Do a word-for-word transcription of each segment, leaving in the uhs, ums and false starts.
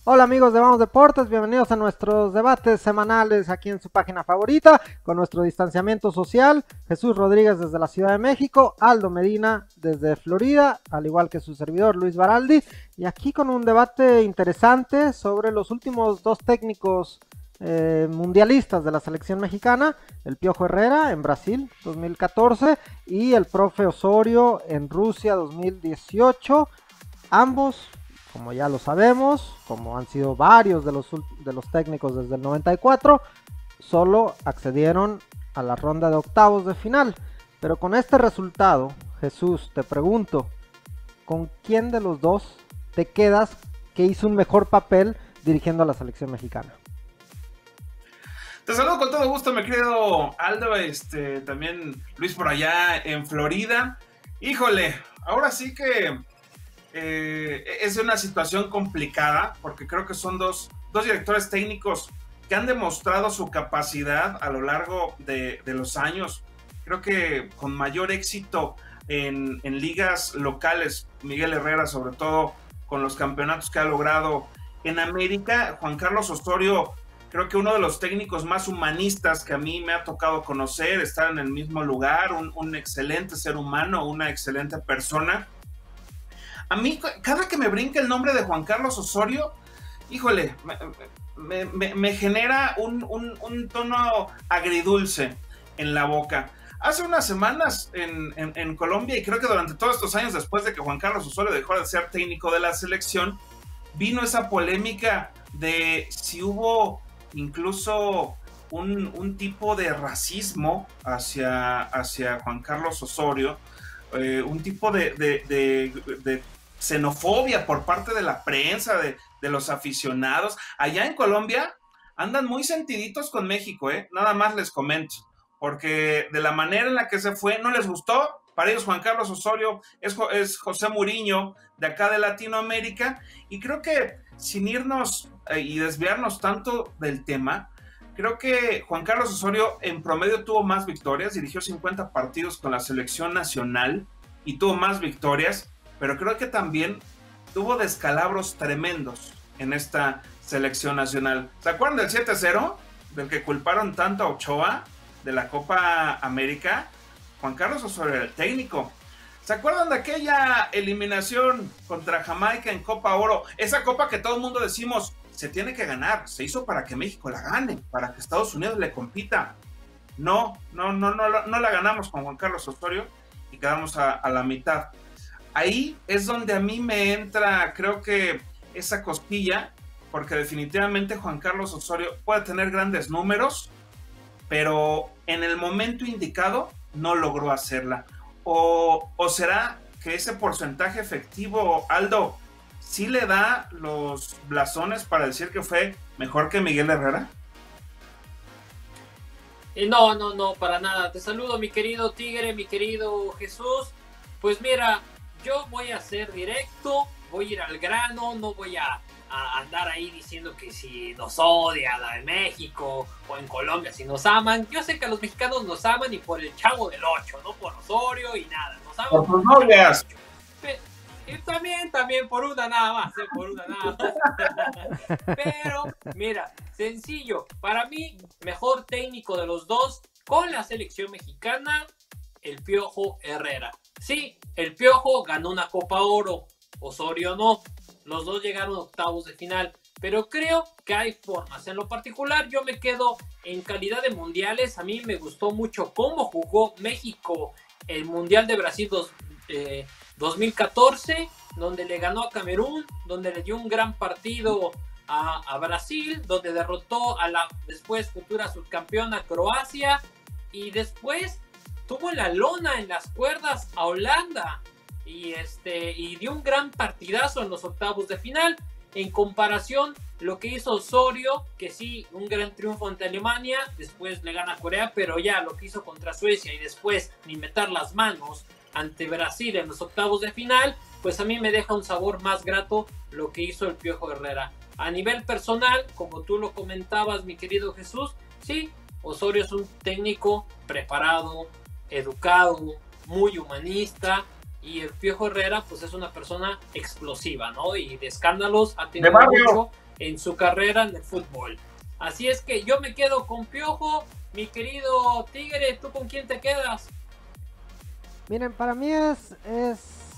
Hola amigos de Vamos Deportes, bienvenidos a nuestros debates semanales aquí en su página favorita, con nuestro distanciamiento social. Jesús Rodríguez desde la Ciudad de México, Aldo Medina desde Florida, al igual que su servidor Luis Baraldi, y aquí con un debate interesante sobre los últimos dos técnicos eh, mundialistas de la selección mexicana, el Piojo Herrera en Brasil dos mil catorce y el profe Osorio en Rusia dos mil dieciocho, ambos, como ya lo sabemos, como han sido varios de los, de los técnicos desde el noventa y cuatro, solo accedieron a la ronda de octavos de final. Pero con este resultado, Jesús, te pregunto, ¿con quién de los dos te quedas que hizo un mejor papel dirigiendo a la selección mexicana? Te saludo con todo gusto, mi querido Aldo, este, también Luis por allá en Florida. Híjole, ahora sí que eh, es una situación complicada, porque creo que son dos, dos directores técnicos que han demostrado su capacidad a lo largo de, de los años. Creo que con mayor éxito en, en ligas locales, Miguel Herrera, sobre todo con los campeonatos que ha logrado en América. Juan Carlos Osorio, creo que uno de los técnicos más humanistas que a mí me ha tocado conocer, estar en el mismo lugar, un, un excelente ser humano, una excelente persona. A mí, cada que me brinca el nombre de Juan Carlos Osorio, híjole, me, me, me genera un, un, un tono agridulce en la boca. Hace unas semanas en, en, en Colombia, y creo que durante todos estos años después de que Juan Carlos Osorio dejó de ser técnico de la selección, vino esa polémica de si hubo incluso un, un tipo de racismo hacia, hacia Juan Carlos Osorio, eh, un tipo de, de, de, de xenofobia por parte de la prensa, de, de los aficionados. Allá en Colombia andan muy sentiditos con México, ¿eh? Nada más les comento, porque de la manera en la que se fue no les gustó. Para ellos Juan Carlos Osorio es, es José Mourinho de acá de Latinoamérica, y creo que sin irnos eh, y desviarnos tanto del tema, creo que Juan Carlos Osorio en promedio tuvo más victorias, dirigió cincuenta partidos con la selección nacional y tuvo más victorias, pero creo que también tuvo descalabros tremendos en esta selección nacional. ¿Se acuerdan del siete cero? Del que culparon tanto a Ochoa de la Copa América. Juan Carlos Osorio era el técnico. ¿Se acuerdan de aquella eliminación contra Jamaica en Copa Oro? Esa copa que todo el mundo decimos, se tiene que ganar, se hizo para que México la gane, para que Estados Unidos le compita. No, no, no, no, no la ganamos con Juan Carlos Osorio y quedamos a, a la mitad. Ahí es donde a mí me entra, creo que esa cosquilla, porque definitivamente Juan Carlos Osorio puede tener grandes números, pero en el momento indicado no logró hacerla. O, o será que ese porcentaje efectivo, Aldo, sí le da los blasones para decir que fue mejor que Miguel Herrera. Eh, no, no, no, para nada. Te saludo, mi querido Tigre, mi querido Jesús. Pues mira, yo voy a ser directo, voy a ir al grano, no voy a, a andar ahí diciendo que si nos odia la de México o en Colombia si nos aman. Yo sé que a los mexicanos nos aman y por el Chavo del Ocho, no por Osorio y nada. Nos aman por tus novias. Y también, también por una nada más, ¿eh? Por una nada más. Pero, mira, sencillo. Para mí, mejor técnico de los dos con la selección mexicana, el Piojo Herrera. Sí, el Piojo ganó una Copa Oro, Osorio no. Los dos llegaron a octavos de final. Pero creo que hay formas. En lo particular, yo me quedo en calidad de mundiales. A mí me gustó mucho cómo jugó México el Mundial de Brasil dos, eh, dos mil catorce, donde le ganó a Camerún, donde le dio un gran partido a, a Brasil, donde derrotó a la después futura subcampeona Croacia, y después tuvo la lona en las cuerdas a Holanda, y, este, y dio un gran partidazo en los octavos de final. En comparación, lo que hizo Osorio, que sí, un gran triunfo ante Alemania, después le gana a Corea, pero ya lo que hizo contra Suecia y después ni meter las manos ante Brasil en los octavos de final, pues a mí me deja un sabor más grato lo que hizo el Piojo Herrera. A nivel personal, como tú lo comentabas, mi querido Jesús, sí, Osorio es un técnico preparado, educado, muy humanista, y el Piojo Herrera pues es una persona explosiva, ¿no? Y de escándalos ha tenido mucho, en su carrera en el fútbol. Así es que yo me quedo con Piojo. Mi querido Tigre, ¿tú con quién te quedas? Miren, para mí es, es...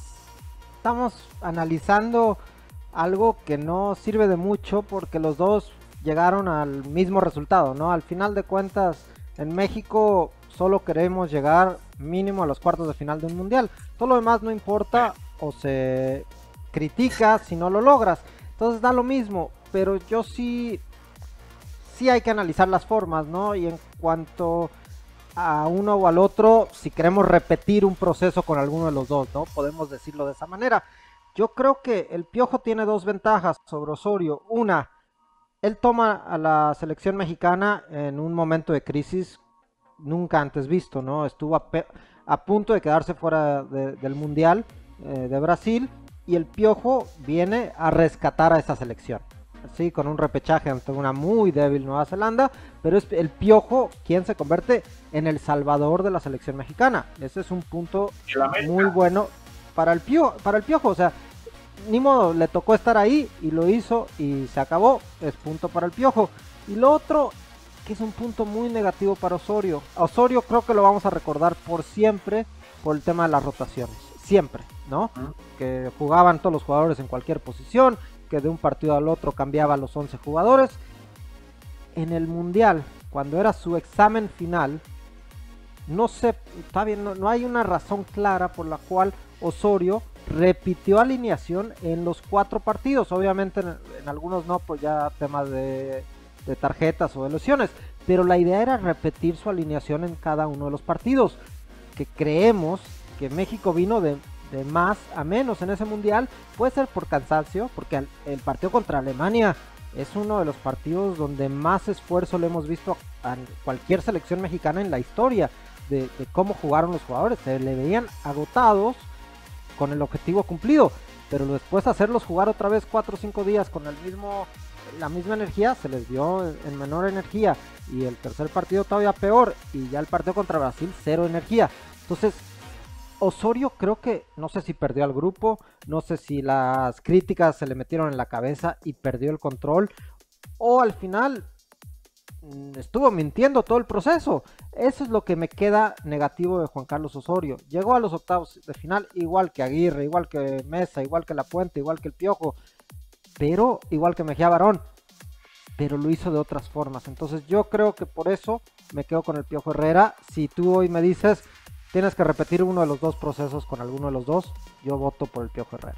Estamos analizando algo que no sirve de mucho porque los dos llegaron al mismo resultado, ¿no? Al final de cuentas, en México solo queremos llegar mínimo a los cuartos de final de un mundial. Todo lo demás no importa o se critica si no lo logras. Entonces da lo mismo, pero yo sí... Sí hay que analizar las formas, ¿no? Y en cuanto a uno o al otro, si queremos repetir un proceso con alguno de los dos, ¿no? Podemos decirlo de esa manera. Yo creo que el Piojo tiene dos ventajas sobre Osorio. Una, él toma a la selección mexicana en un momento de crisis nunca antes visto, ¿no? Estuvo a, a punto de quedarse fuera de, del Mundial eh, de Brasil y el Piojo viene a rescatar a esa selección. Sí, con un repechaje ante una muy débil Nueva Zelanda, pero es el Piojo quien se convierte en el salvador de la selección mexicana. Ese es un punto muy bueno para el Piojo, para el Piojo, o sea, ni modo, le tocó estar ahí y lo hizo y se acabó, es punto para el Piojo. Y lo otro, que es un punto muy negativo para Osorio. A Osorio creo que lo vamos a recordar por siempre por el tema de las rotaciones, siempre, ¿no? Uh-huh. Que jugaban todos los jugadores en cualquier posición, que de un partido al otro cambiaba a los once jugadores. En el Mundial, cuando era su examen final, no sé, está bien, no, no hay una razón clara por la cual Osorio repitió alineación en los cuatro partidos. Obviamente en, en algunos no, pues ya temas de, de tarjetas o de lesiones, pero la idea era repetir su alineación en cada uno de los partidos, que creemos que México vino de de más a menos en ese mundial. Puede ser por cansancio, porque el, el partido contra Alemania es uno de los partidos donde más esfuerzo le hemos visto a, a cualquier selección mexicana en la historia de, de cómo jugaron los jugadores. Se le veían agotados con el objetivo cumplido, pero después hacerlos jugar otra vez cuatro o cinco días con el mismo la misma energía, se les vio en, en menor energía, y el tercer partido todavía peor, y ya el partido contra Brasil cero energía. Entonces Osorio creo que, no sé si perdió al grupo, no sé si las críticas se le metieron en la cabeza y perdió el control, o al final estuvo mintiendo todo el proceso. Eso es lo que me queda negativo de Juan Carlos Osorio. Llegó a los octavos de final igual que Aguirre, igual que Mesa, igual que Lapuente, igual que el Piojo, pero igual que Mejía Barón, pero lo hizo de otras formas. Entonces yo creo que por eso me quedo con el Piojo Herrera. Si tú hoy me dices tienes que repetir uno de los dos procesos con alguno de los dos, yo voto por el Piojo Herrera.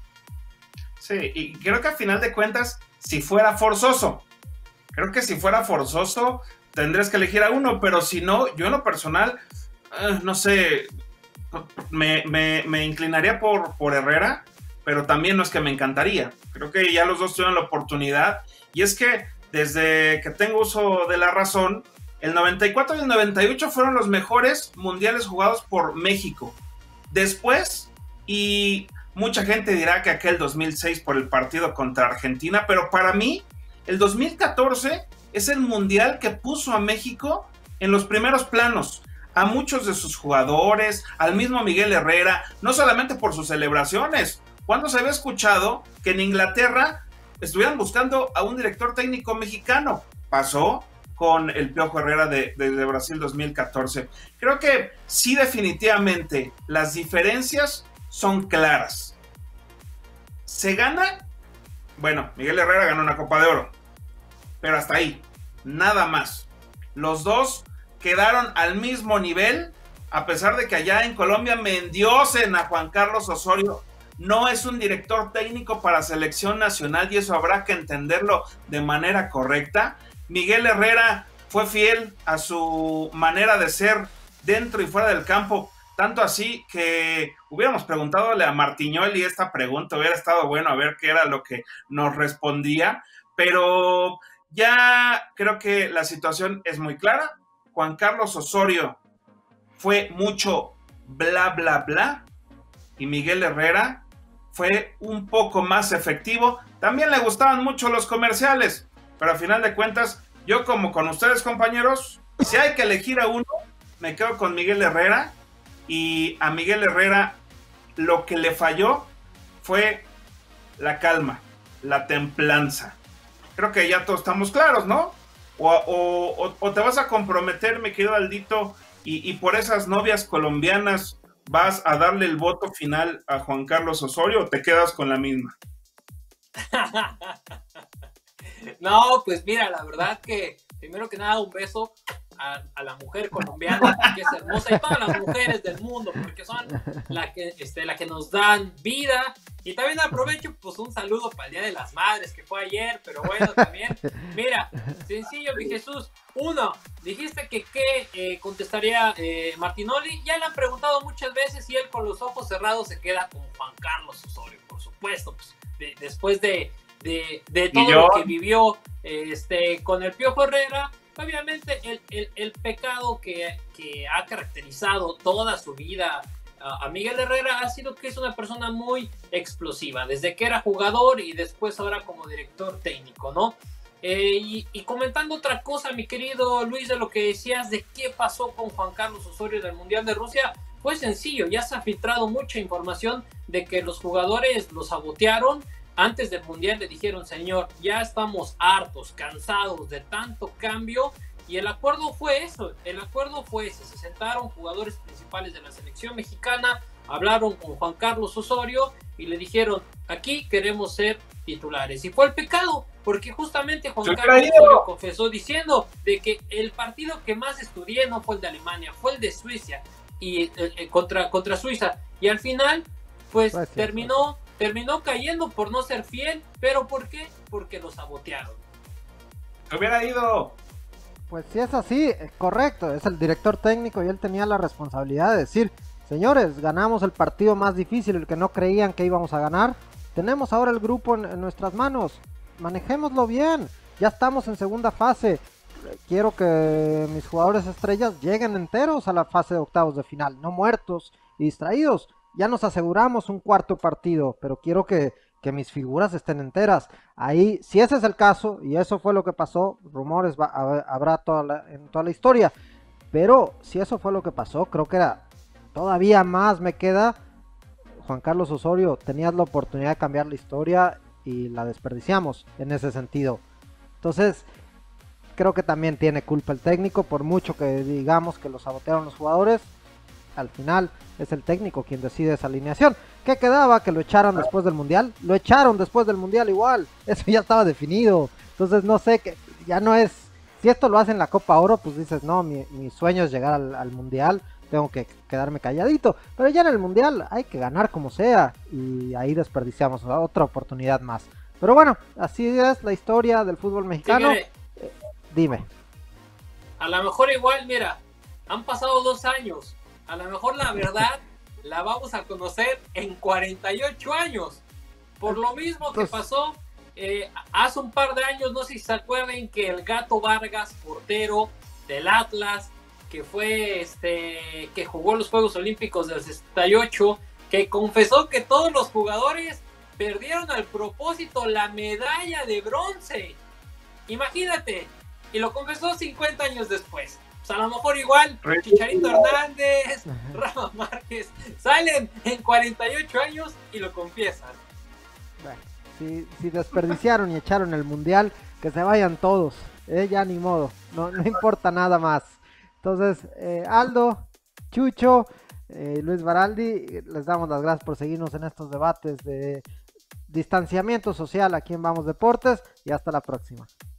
Sí, y creo que al final de cuentas, si fuera forzoso, creo que si fuera forzoso, tendrías que elegir a uno, pero si no, yo en lo personal, eh, no sé, me, me, me inclinaría por, por Herrera, pero también no es que me encantaría. Creo que ya los dos tuvieron la oportunidad, y es que desde que tengo uso de la razón, el noventa y cuatro y el noventa y ocho fueron los mejores mundiales jugados por México. Después, y mucha gente dirá que aquel dos mil seis por el partido contra Argentina, pero para mí, el dos mil catorce es el mundial que puso a México en los primeros planos. A muchos de sus jugadores, al mismo Miguel Herrera, no solamente por sus celebraciones. ¿Cuándo se había escuchado que en Inglaterra estuvieran buscando a un director técnico mexicano? Pasó con el Piojo Herrera de, de, de Brasil dos mil catorce. Creo que sí, definitivamente las diferencias son claras. ¿Se gana? Bueno, Miguel Herrera ganó una Copa de Oro, pero hasta ahí, nada más. Los dos quedaron al mismo nivel, a pesar de que allá en Colombia me endiosen a Juan Carlos Osorio. No es un director técnico para selección nacional, y eso habrá que entenderlo de manera correcta. Miguel Herrera fue fiel a su manera de ser dentro y fuera del campo, tanto así que hubiéramos preguntadole a Martiñoli esta pregunta, hubiera estado bueno a ver qué era lo que nos respondía, pero ya creo que la situación es muy clara. Juan Carlos Osorio fue mucho bla bla bla, y Miguel Herrera fue un poco más efectivo. También le gustaban mucho los comerciales, pero al final de cuentas, yo como con ustedes, compañeros, si hay que elegir a uno, me quedo con Miguel Herrera. Y a Miguel Herrera lo que le falló fue la calma, la templanza. creo que ya todos estamos claros, ¿no? O, o, o, o te vas a comprometer, mi querido Aldito, y, y por esas novias colombianas vas a darle el voto final a Juan Carlos Osorio, o te quedas con la misma. No, pues mira, la verdad que primero que nada un beso a, a la mujer colombiana, que es hermosa, y todas las mujeres del mundo, porque son la que, este, la que nos dan vida. Y también aprovecho pues un saludo para el Día de las Madres, que fue ayer, pero bueno, también, mira, sencillo, mi Jesús. Uno, dijiste que qué eh, contestaría eh, Martinoli. Ya le han preguntado muchas veces y él con los ojos cerrados se queda con Juan Carlos Osorio, por supuesto, pues de, después de, de, de todo lo que vivió eh, este, con el Piojo Herrera. Obviamente el, el, el pecado que, que ha caracterizado toda su vida a, a Miguel Herrera ha sido que es una persona muy explosiva, desde que era jugador y después ahora como director técnico, ¿no? Eh, y, y comentando otra cosa, mi querido Luis, de lo que decías de qué pasó con Juan Carlos Osorio del Mundial de Rusia, fue sencillo, ya se ha filtrado mucha información de que los jugadores lo sabotearon. Antes del Mundial le dijeron, señor, ya estamos hartos, cansados de tanto cambio, y el acuerdo fue eso, el acuerdo fue ese, se sentaron jugadores principales de la selección mexicana, hablaron con Juan Carlos Osorio y le dijeron, aquí queremos ser titulares, y fue el pecado, porque justamente Juan Carlos Osorio confesó diciendo de que el partido que más estudié no fue el de Alemania, fue el de Suiza, y eh, eh, contra, contra Suiza, y al final, pues Gracias, terminó... Terminó cayendo por no ser fiel, pero ¿por qué? Porque lo sabotearon. ¡Se hubiera ido! Pues si es así, es correcto, es el director técnico y él tenía la responsabilidad de decir, señores, ganamos el partido más difícil, el que no creían que íbamos a ganar, tenemos ahora el grupo en, en nuestras manos, manejémoslo bien, ya estamos en segunda fase, quiero que mis jugadores estrellas lleguen enteros a la fase de octavos de final, no muertos y distraídos. Ya nos aseguramos un cuarto partido, pero quiero que, que mis figuras estén enteras. Ahí, si ese es el caso, y eso fue lo que pasó, rumores va, habrá toda la, en toda la historia, pero si eso fue lo que pasó, creo que era todavía más me queda. Juan Carlos Osorio, tenías la oportunidad de cambiar la historia y la desperdiciamos en ese sentido. Entonces, creo que también tiene culpa el técnico, por mucho que digamos que lo sabotearon los jugadores. Al final es el técnico quien decide esa alineación. ¿Qué quedaba? Que lo echaran después del Mundial. Lo echaron después del Mundial igual. Eso ya estaba definido. Entonces no sé, que ya no es... Si esto lo hace en la Copa Oro, pues dices, no, mi, mi sueño es llegar al, al Mundial. Tengo que quedarme calladito. Pero ya en el Mundial hay que ganar como sea. Y ahí desperdiciamos otra oportunidad más. Pero bueno, así es la historia del fútbol mexicano. Sí, eh, dime. A lo mejor igual, mira, han pasado dos años. A lo mejor la verdad la vamos a conocer en cuarenta y ocho años. Por lo mismo que pasó eh, hace un par de años, no sé si se acuerdan que el Gato Vargas, portero del Atlas, que fue este que jugó los Juegos Olímpicos del sesenta y ocho, que confesó que todos los jugadores perdieron al propósito la medalla de bronce. Imagínate, y lo confesó cincuenta años después. A lo mejor igual Chicharito Hernández, Rafa Márquez salen en cuarenta y ocho años y lo confiesan. Bueno, si, si desperdiciaron y echaron el Mundial, que se vayan todos, eh, ya ni modo, no, no importa nada más. Entonces, eh, Aldo, Chucho, eh, Luis Baraldi, les damos las gracias por seguirnos en estos debates de distanciamiento social aquí en Vamos Deportes y hasta la próxima.